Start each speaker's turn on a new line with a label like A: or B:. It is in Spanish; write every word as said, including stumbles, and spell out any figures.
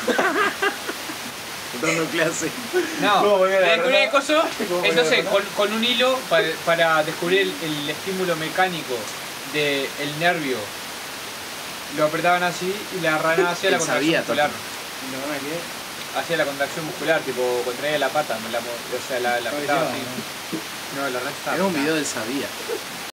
A: Dando clase.
B: No, descubrir el coso, entonces con, con un hilo para, para descubrir el, el estímulo mecánico del nervio, lo apretaban así y le agarraban hacia la contracción muscular. Hacia la contracción muscular, tipo contraía la pata, la, o sea, la, la apretaba así. No, la verdad está.
A: Era un video del Sabía.